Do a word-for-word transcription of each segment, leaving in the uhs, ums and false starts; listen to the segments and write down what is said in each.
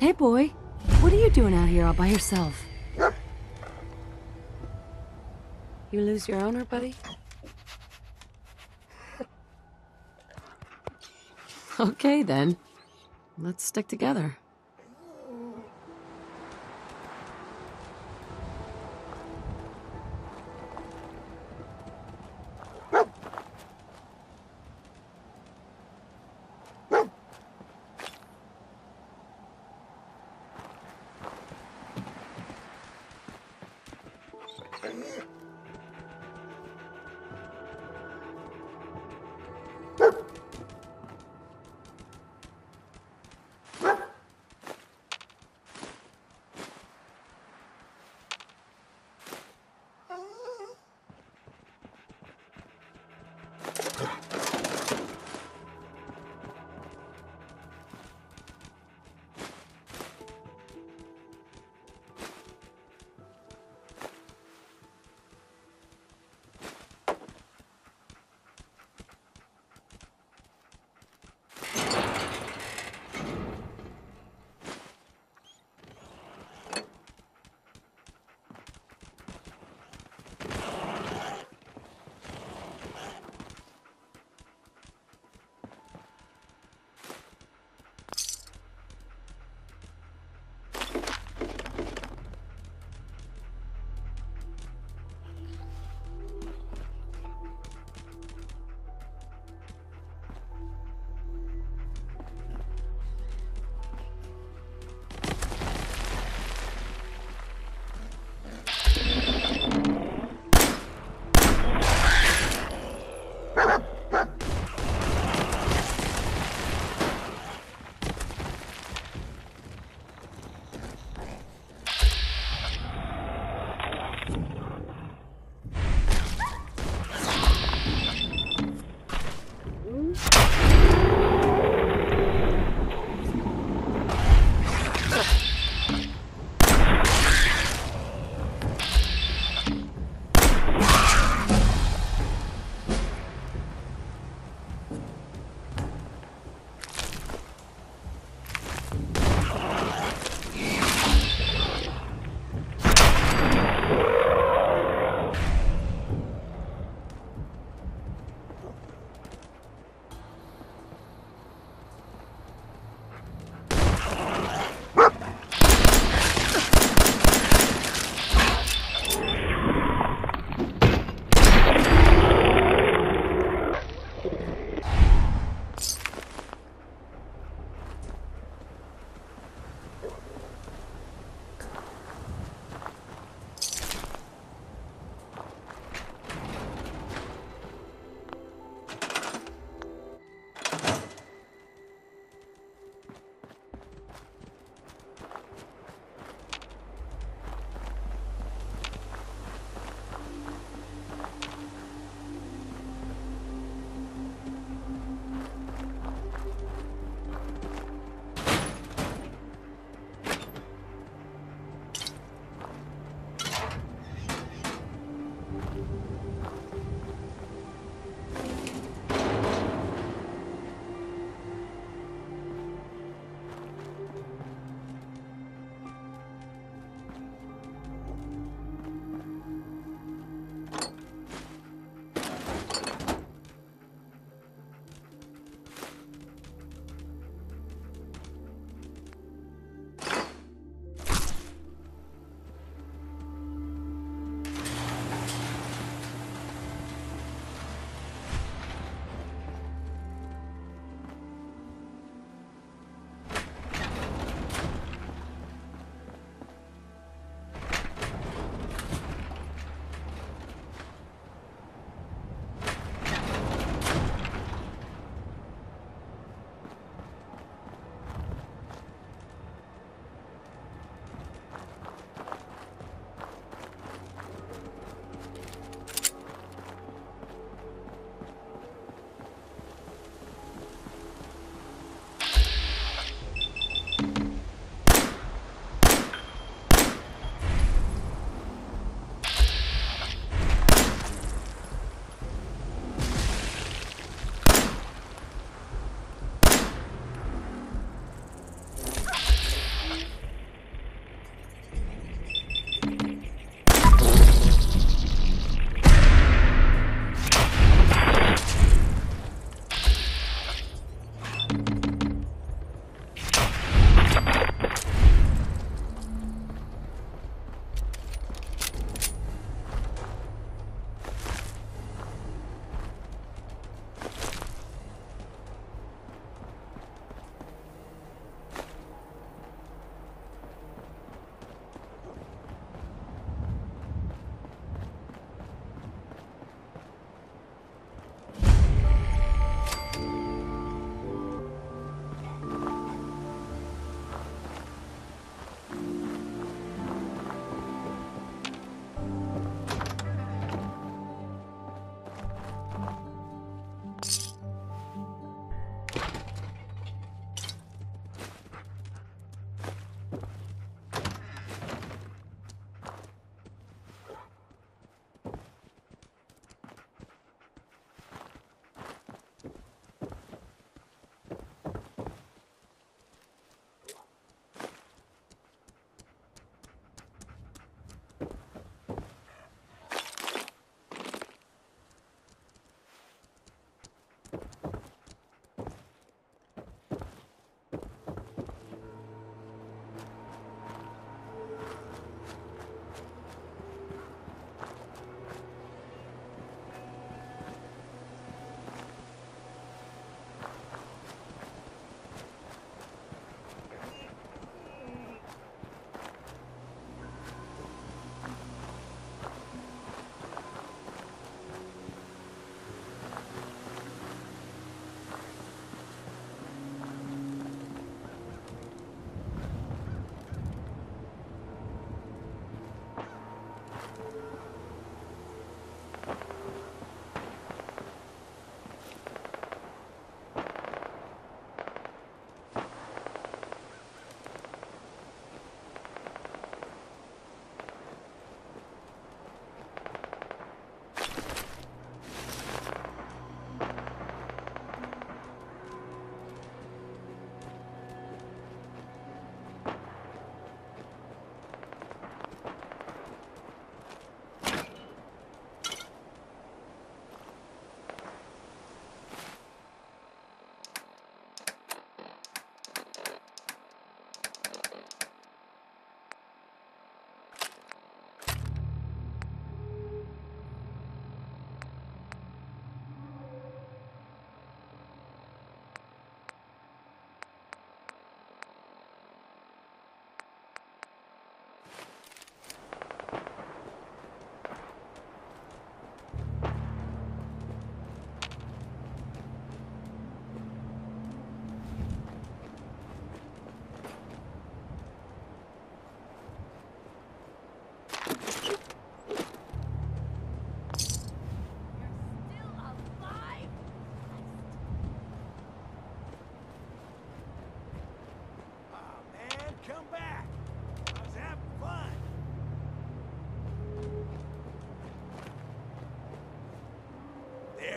Hey, boy. What are you doing out here all by yourself? You lose your owner, buddy? Okay, then. Let's stick together.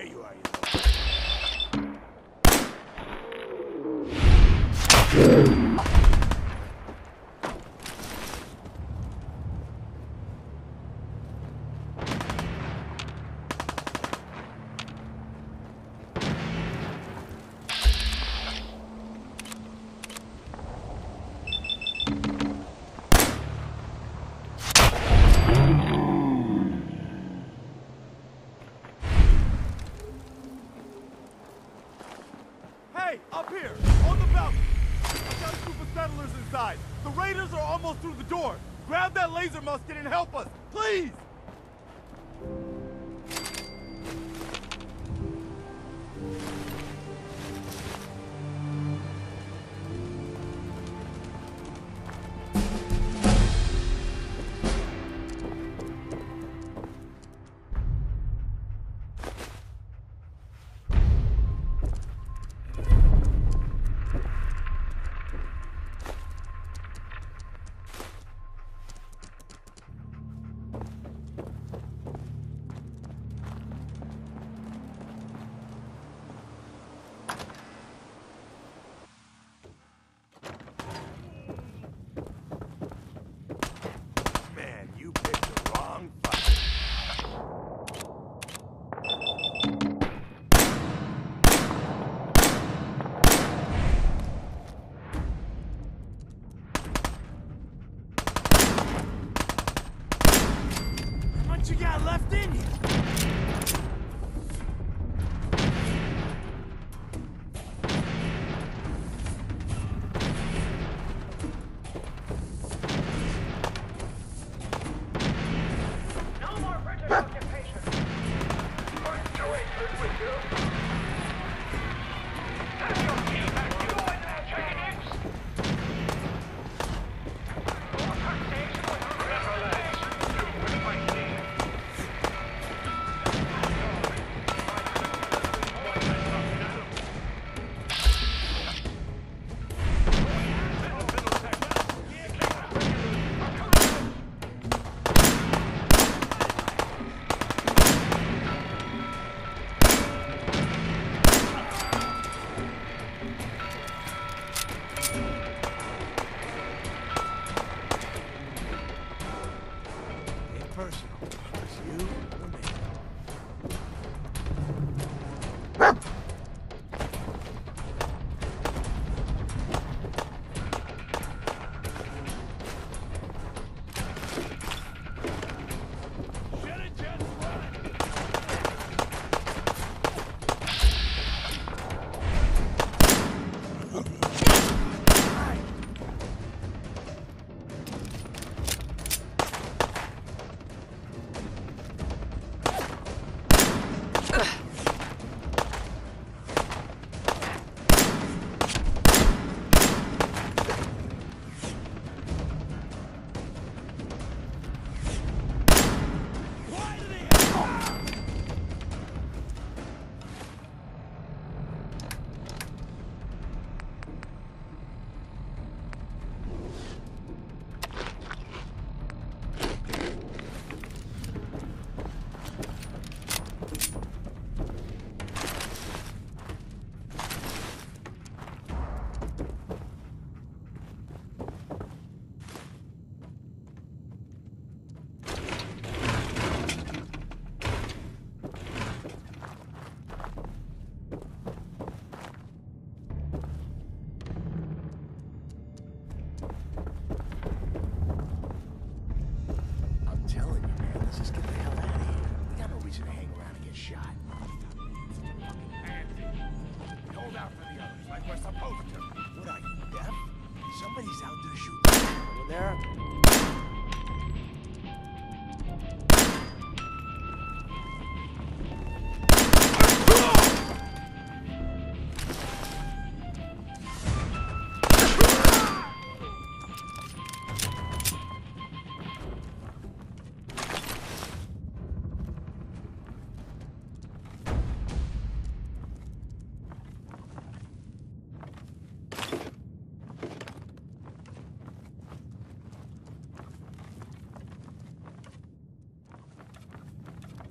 you are, you know. Hey, up here, on the balcony. I've got a group of settlers inside. The raiders are almost through the door. Grab that laser musket and help us, please! Man, you picked the wrong fight. How much you got left in you? Personal. It's you or me. Shut it, just run!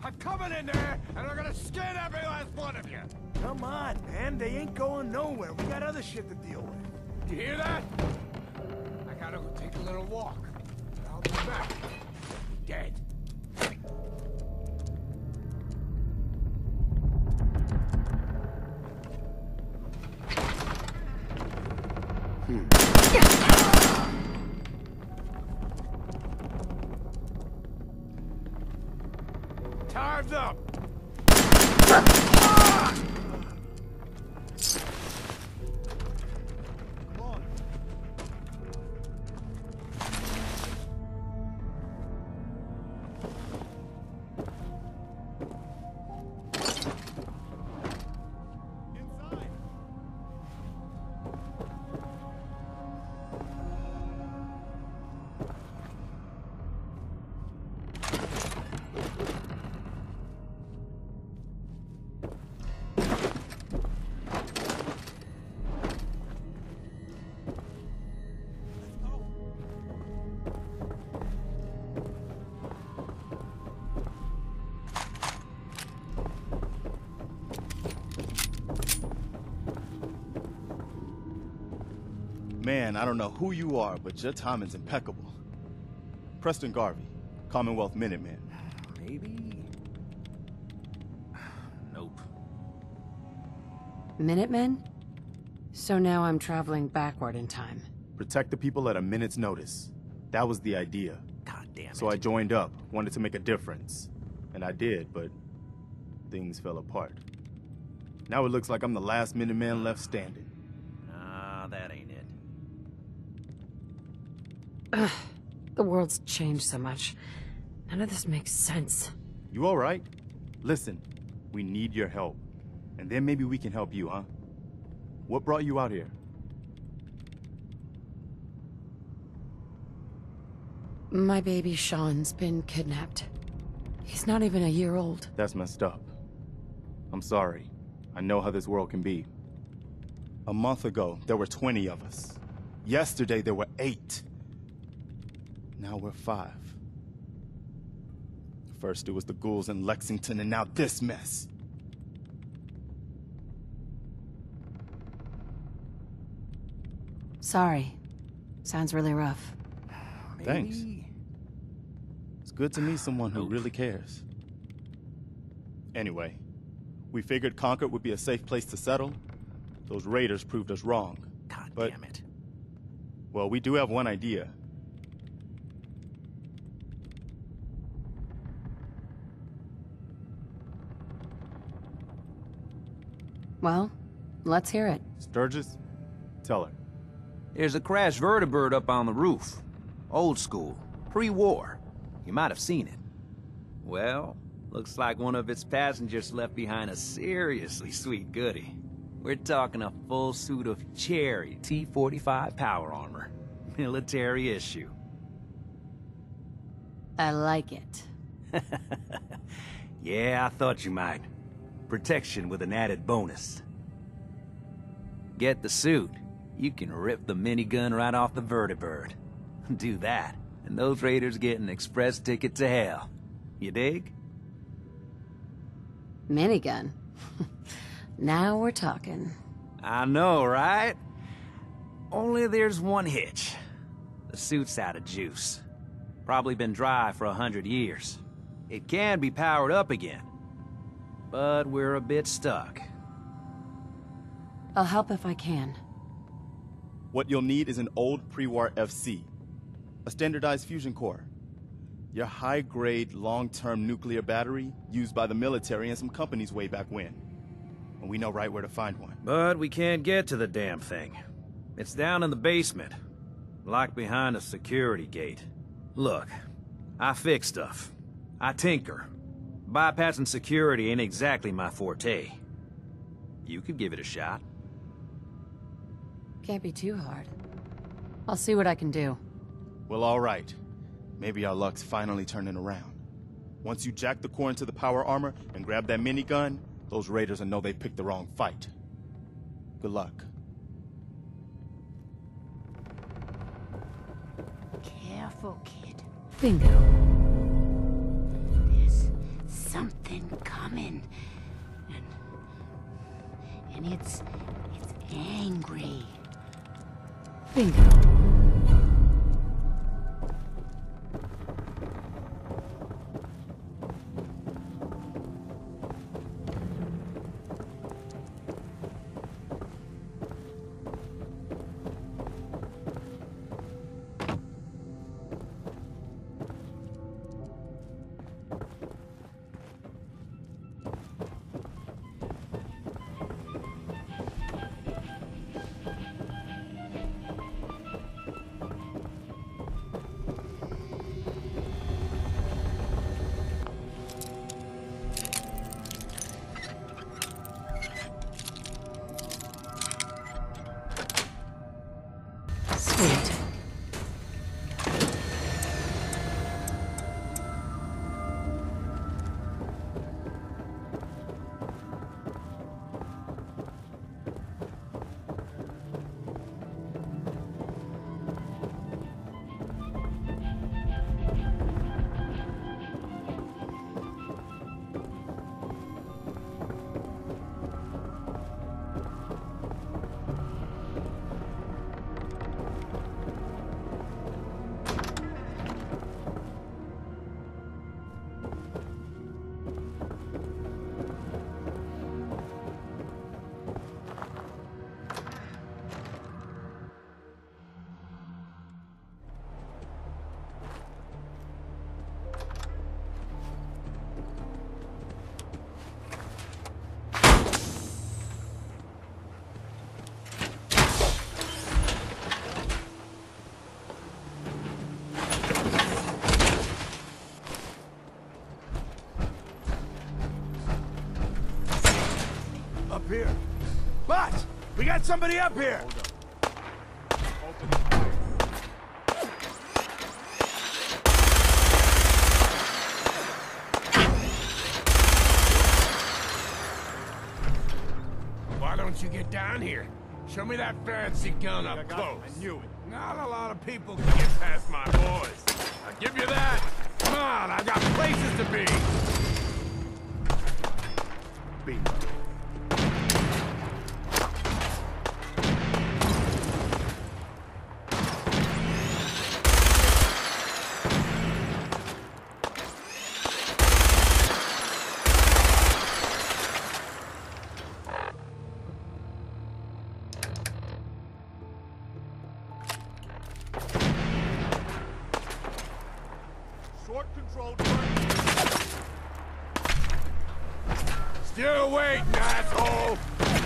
I'm coming in there, and I'm gonna skin every last one of you! Come on, man. They ain't going nowhere. We got other shit to deal with. You hear that? I gotta go take a little walk. I'll be back. Dead. Time's up! Man, I don't know who you are, but your timing's impeccable. Preston Garvey, Commonwealth Minuteman. Maybe. Nope. Minutemen? So now I'm traveling backward in time. Protect the people at a minute's notice. That was the idea. God damn it. So I joined up, wanted to make a difference. And I did, but things fell apart. Now it looks like I'm the last Minuteman left standing. Nah, that ain't it. Ugh, the world's changed so much. None of this makes sense. You all right? Listen, we need your help. And then maybe we can help you, huh? What brought you out here? My baby Sean's been kidnapped. He's not even a year old. That's messed up. I'm sorry. I know how this world can be. A month ago, there were twenty of us. Yesterday, there were eight. Now we're five. First it was the ghouls in Lexington, and now this mess. Sorry. Sounds really rough. Thanks. It's good to meet someone who Nope. really cares. Anyway, we figured Concord would be a safe place to settle. Those raiders proved us wrong. God But- damn it. Well, we do have one idea. Well, let's hear it. Sturgis, tell her. There's a crashed vertibird up on the roof. Old school. Pre-war. You might have seen it. Well, looks like one of its passengers left behind a seriously sweet goodie. We're talking a full suit of cherry T forty-five power armor. Military issue. I like it. Yeah, I thought you might. Protection with an added bonus. Get the suit. You can rip the minigun right off the vertibird. Do that, and those raiders get an express ticket to hell. You dig? Minigun. Now we're talking. I know, right? Only there's one hitch. The suit's out of juice. Probably been dry for a hundred years. It can be powered up again. But we're a bit stuck. I'll help if I can. What you'll need is an old pre-war F C, a standardized fusion core, your high-grade, long-term nuclear battery used by the military and some companies way back when. And we know right where to find one. But we can't get to the damn thing. It's down in the basement, locked behind a security gate. Look, I fix stuff. I tinker. Bypassing security ain't exactly my forte. You could give it a shot. Can't be too hard. I'll see what I can do. Well, all right. Maybe our luck's finally turning around. Once you jack the core into the power armor and grab that minigun, those raiders will know they picked the wrong fight. Good luck. Careful, kid. Bingo. There's something and it's... it's angry. Bingo. Sweet. Up here. Boss! We got somebody up here! Open the fire. Why don't you get down here? Show me that fancy gun I up got close. it. I knew it. Not a lot of people can get past my boys. I'll give you that. Come on, I got places to be. Bingo. Short controlled burn. Still waiting, asshole!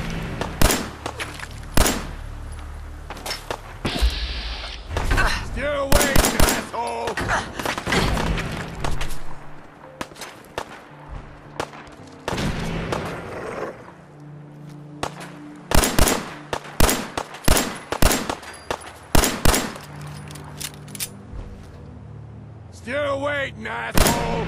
Still waiting, asshole! Still waiting, asshole!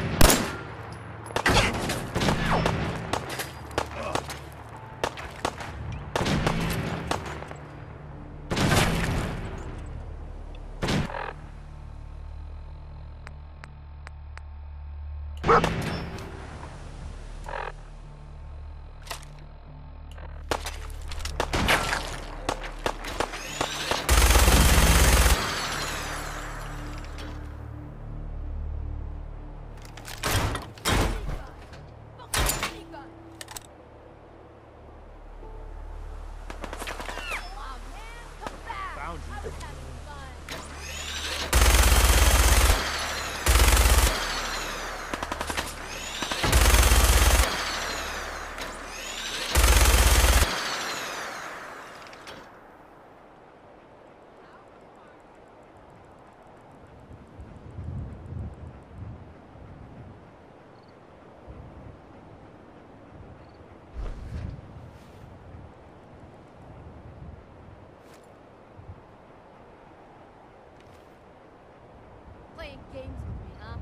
Playing games with me, huh?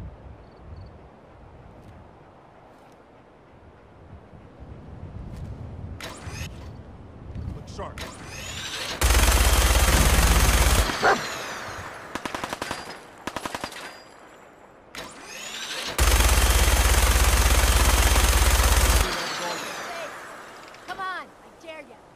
Look sharp. Come on, I dare ya.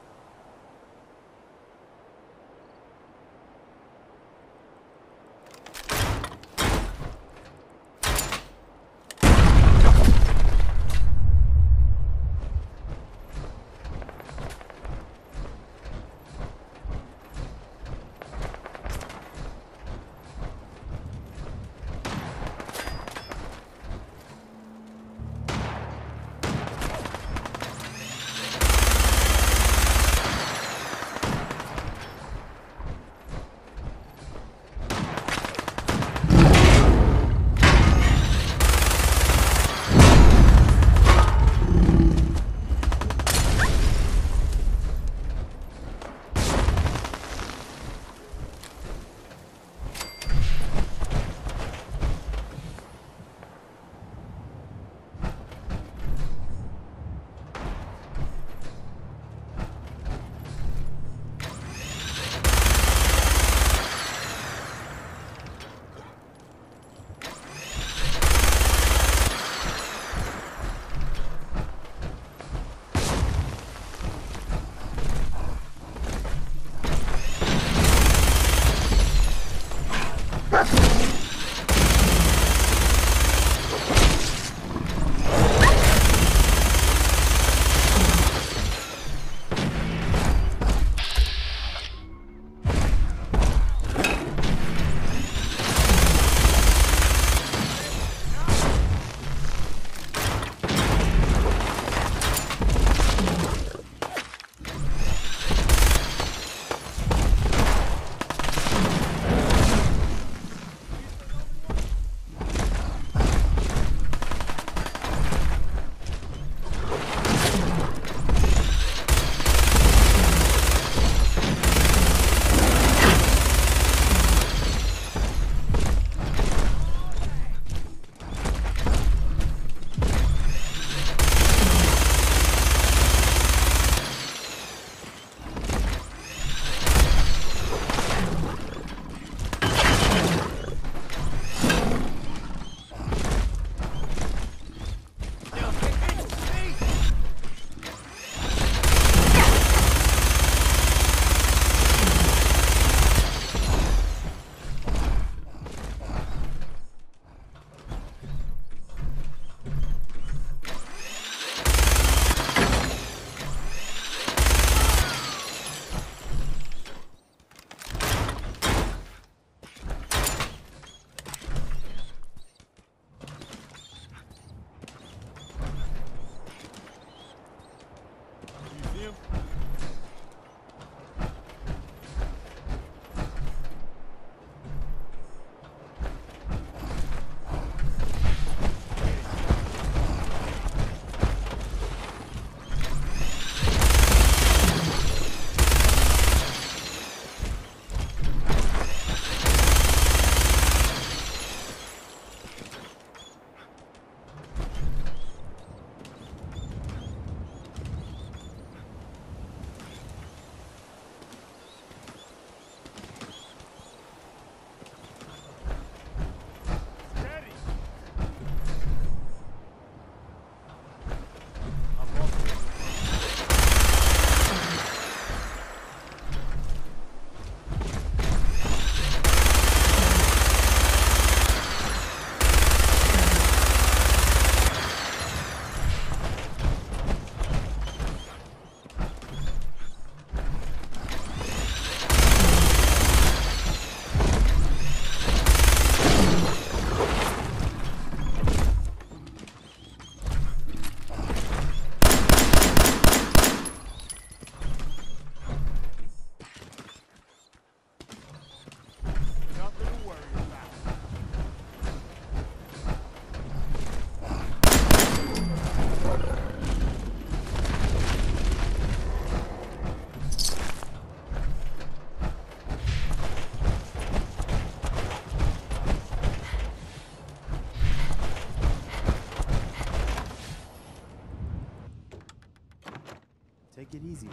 Take it easy.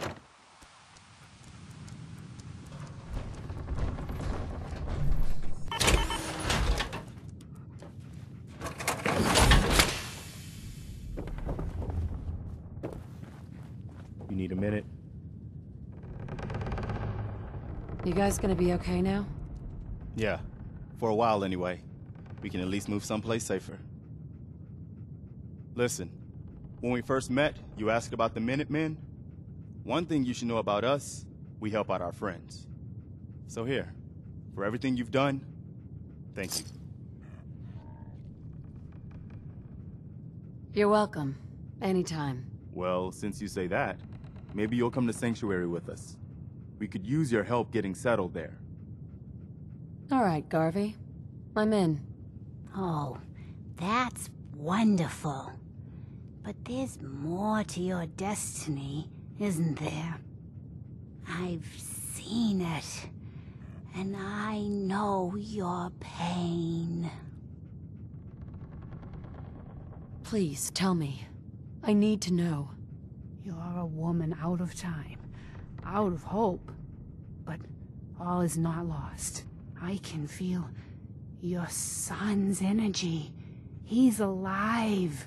You need a minute? You guys gonna be okay now? Yeah, for a while anyway. We can at least move someplace safer. Listen, when we first met, you asked about the Minutemen. One thing you should know about us, we help out our friends. So here, for everything you've done, thank you. You're welcome. Anytime. Well, since you say that, maybe you'll come to Sanctuary with us. We could use your help getting settled there. All right, Garvey. I'm in. Oh, that's wonderful. But there's more to your destiny, isn't there? I've seen it, and I know your pain. Please, tell me. I need to know. You're a woman out of time, out of hope. But all is not lost. I can feel your son's energy. He's alive.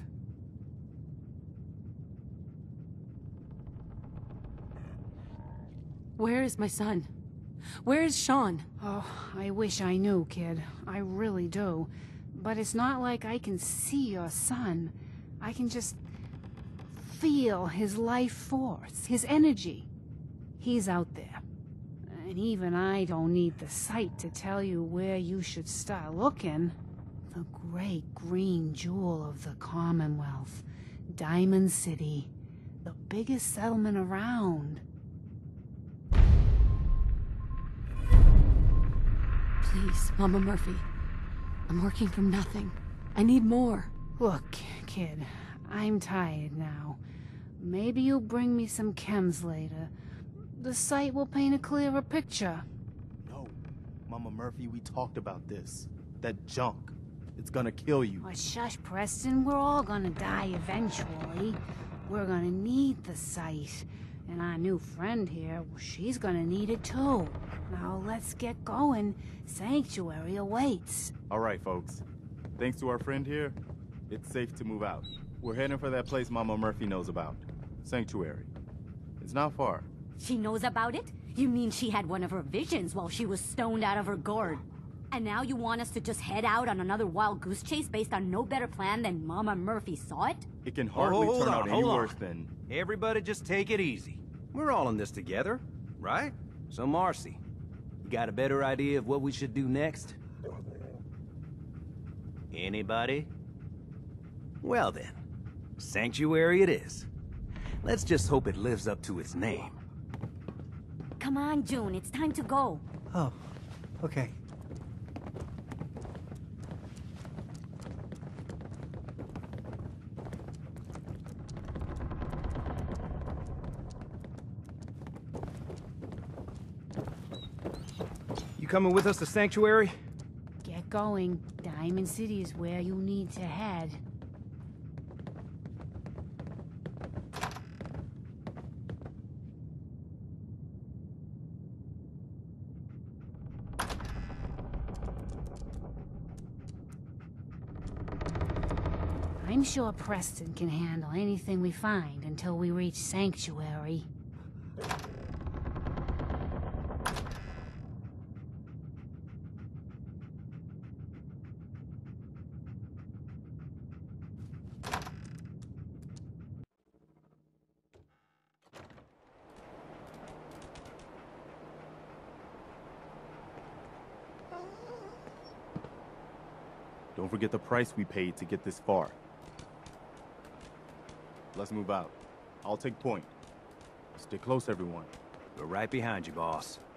Where is my son? Where is Sean? Oh, I wish I knew, kid. I really do. But it's not like I can see your son. I can just feel his life force, his energy. He's out there. And even I don't need the sight to tell you where you should start looking. The great green jewel of the Commonwealth. Diamond City. The biggest settlement around. Please, Mama Murphy. I'm working from nothing. I need more. Look, kid, I'm tired now. Maybe you'll bring me some chems later. The sight will paint a clearer picture. No, Mama Murphy, we talked about this. That junk. It's gonna kill you. Oh, shush, Preston. We're all gonna die eventually. We're gonna need the sight. And our new friend here, well, she's gonna need it too. Now let's get going. Sanctuary awaits. All right, folks. Thanks to our friend here, it's safe to move out. We're heading for that place Mama Murphy knows about. Sanctuary. It's not far. She knows about it? You mean she had one of her visions while she was stoned out of her gourd? And now you want us to just head out on another wild goose chase based on no better plan than Mama Murphy saw it? It can hardly hold turn on, out any hold on. worse than... Everybody just take it easy. We're all in this together, right? So Marcy, you got a better idea of what we should do next? Anybody? Well then, Sanctuary it is. Let's just hope it lives up to its name. Come on, June, it's time to go. Oh, okay. You coming with us to Sanctuary? Get going. Diamond City is where you need to head. I'm sure Preston can handle anything we find until we reach Sanctuary. Don't forget the price we paid to get this far. Let's move out. I'll take point. Stay close, everyone. We're right behind you, boss.